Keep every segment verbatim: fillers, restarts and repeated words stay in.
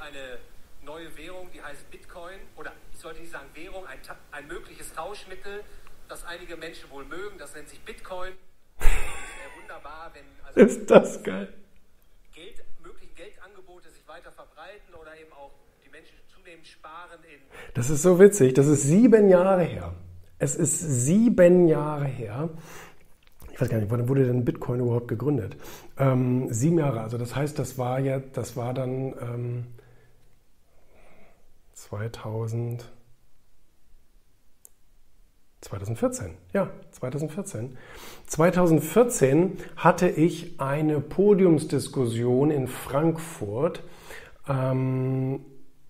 eine neue Währung, die heißt Bitcoin, oder ich sollte nicht sagen Währung, ein, ein mögliches Tauschmittel, das einige Menschen wohl mögen, das nennt sich Bitcoin. Das wäre wunderbar, wenn also ist das geil. Geld, mögliche Geldangebote sich weiter verbreiten oder eben auch die Menschen zunehmend sparen in... Das ist so witzig, das ist sieben Jahre her. Es ist sieben Jahre her. Ich weiß gar nicht, wann wurde denn Bitcoin überhaupt gegründet? Ähm, sieben Jahre, also das heißt, das war ja, das war dann ähm, zweitausend, zweitausendvierzehn, ja, zweitausendvierzehn. zweitausendvierzehn hatte ich eine Podiumsdiskussion in Frankfurt ähm,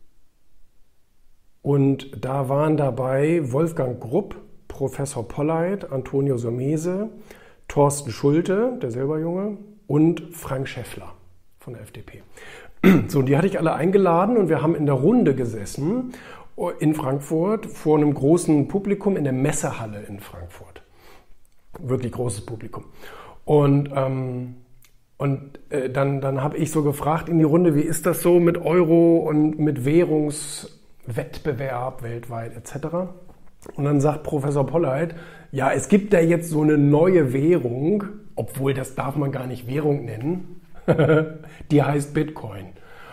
und da waren dabei Wolfgang Grupp, Professor Polleit, Antonio Somese, Thorsten Schulte, der selber Junge, und Frank Schäffler von der F D P. So, und die hatte ich alle eingeladen und wir haben in der Runde gesessen in Frankfurt vor einem großen Publikum in der Messehalle in Frankfurt. Wirklich großes Publikum. Und, ähm, und äh, dann, dann habe ich so gefragt in die Runde, wie ist das so mit Euro und mit Währungswettbewerb weltweit et cetera. Und dann sagt Professor Polleit, ja, es gibt da jetzt so eine neue Währung, obwohl das darf man gar nicht Währung nennen, die heißt Bitcoin.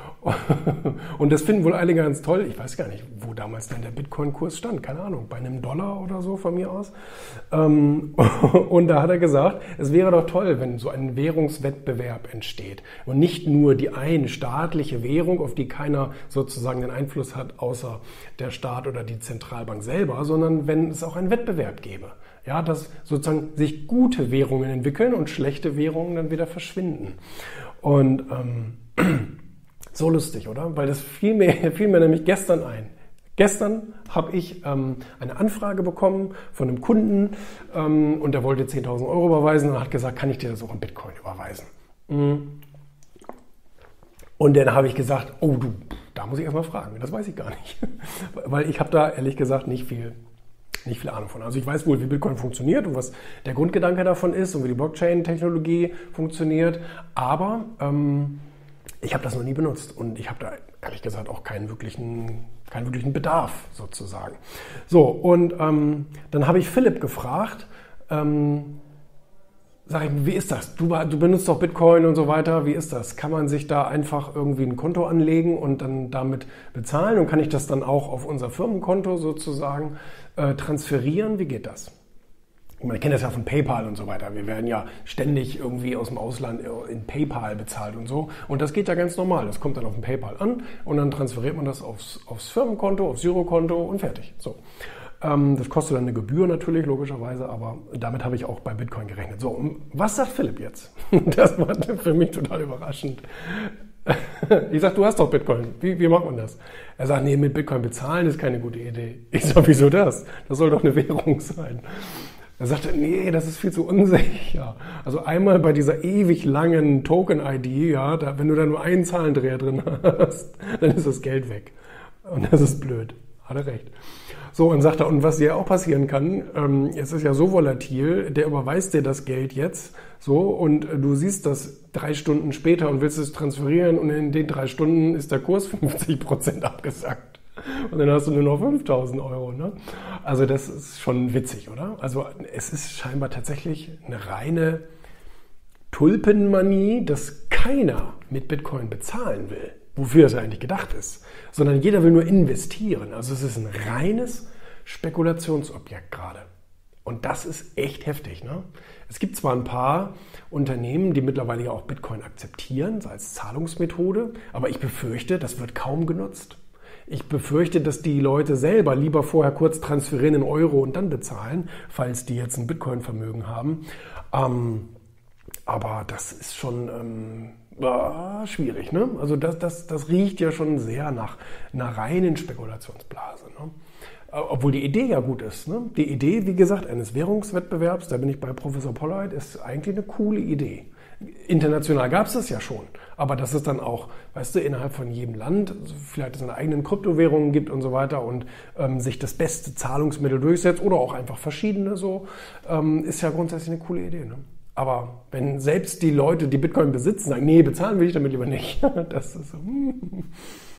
Und das finden wohl alle ganz toll. Ich weiß gar nicht, wo damals denn der Bitcoin-Kurs stand. Keine Ahnung, bei einem Dollar oder so von mir aus. Und da hat er gesagt, es wäre doch toll, wenn so ein Währungswettbewerb entsteht. Und nicht nur die eine staatliche Währung, auf die keiner sozusagen den Einfluss hat, außer der Staat oder die Zentralbank selber, sondern wenn es auch einen Wettbewerb gäbe. Ja, dass sozusagen sich gute Währungen entwickeln und schlechte Währungen dann wieder verschwinden. Und ähm, so lustig, oder? Weil das fiel mir, fiel mir nämlich gestern ein. Gestern habe ich ähm, eine Anfrage bekommen von einem Kunden ähm, und der wollte zehntausend Euro überweisen und hat gesagt, kann ich dir das auch in Bitcoin überweisen? Mhm. Und dann habe ich gesagt, oh du, da muss ich erstmal fragen, das weiß ich gar nicht. Weil ich habe da ehrlich gesagt nicht viel, nicht viel Ahnung von. Also ich weiß wohl, wie Bitcoin funktioniert und was der Grundgedanke davon ist und wie die Blockchain-Technologie funktioniert, aber ähm, ich habe das noch nie benutzt und ich habe da ehrlich gesagt auch keinen wirklichen, keinen wirklichen Bedarf sozusagen. So, und ähm, dann habe ich Philipp gefragt, ähm, sag ich, wie ist das? Du, du benutzt doch Bitcoin und so weiter, wie ist das? Kann man sich da einfach irgendwie ein Konto anlegen und dann damit bezahlen und kann ich das dann auch auf unser Firmenkonto sozusagen äh, transferieren? Wie geht das? Man kennt das ja von PayPal und so weiter. Wir werden ja ständig irgendwie aus dem Ausland in PayPal bezahlt und so. Und das geht ja ganz normal. Das kommt dann auf dem PayPal an und dann transferiert man das aufs, aufs Firmenkonto, aufs Girokonto und fertig. So. Ähm, das kostet dann eine Gebühr natürlich, logischerweise, aber damit habe ich auch bei Bitcoin gerechnet. So, und was sagt Philipp jetzt? Das war für mich total überraschend. Ich sage, du hast doch Bitcoin. Wie, wie macht man das? Er sagt, nee, mit Bitcoin bezahlen ist keine gute Idee. Ich sage, wieso das? Das soll doch eine Währung sein. Er sagte, nee, das ist viel zu unsicher. Also einmal bei dieser ewig langen Token-I D, ja, da, wenn du da nur einen Zahlendreher drin hast, dann ist das Geld weg. Und das ist blöd. Hat er recht. So, und sagt er, und was dir auch passieren kann, ähm, es ist ja so volatil, der überweist dir das Geld jetzt, so, und du siehst das drei Stunden später und willst es transferieren und in den drei Stunden ist der Kurs fünfzig Prozent abgesackt. Und dann hast du nur noch fünftausend Euro. Ne? Also das ist schon witzig, oder? Also es ist scheinbar tatsächlich eine reine Tulpenmanie, dass keiner mit Bitcoin bezahlen will, wofür es ja eigentlich gedacht ist, sondern jeder will nur investieren. Also es ist ein reines Spekulationsobjekt gerade. Und das ist echt heftig. Ne? Es gibt zwar ein paar Unternehmen, die mittlerweile ja auch Bitcoin akzeptieren als Zahlungsmethode, aber ich befürchte, das wird kaum genutzt. Ich befürchte, dass die Leute selber lieber vorher kurz transferieren in Euro und dann bezahlen, falls die jetzt ein Bitcoin-Vermögen haben. Ähm, aber das ist schon ähm, äh, schwierig. Ne? Also das, das, das riecht ja schon sehr nach einer reinen Spekulationsblase. Ne? Obwohl die Idee ja gut ist. Ne? Die Idee, wie gesagt, eines Währungswettbewerbs, da bin ich bei Professor Polleit, ist eigentlich eine coole Idee. International gab es das ja schon, aber dass es dann auch, weißt du, innerhalb von jedem Land vielleicht seine eigenen Kryptowährungen gibt und so weiter und ähm, sich das beste Zahlungsmittel durchsetzt oder auch einfach verschiedene so, ähm, ist ja grundsätzlich eine coole Idee. Ne? Aber wenn selbst die Leute, die Bitcoin besitzen, sagen, nee, bezahlen will ich damit lieber nicht, das ist so, hm.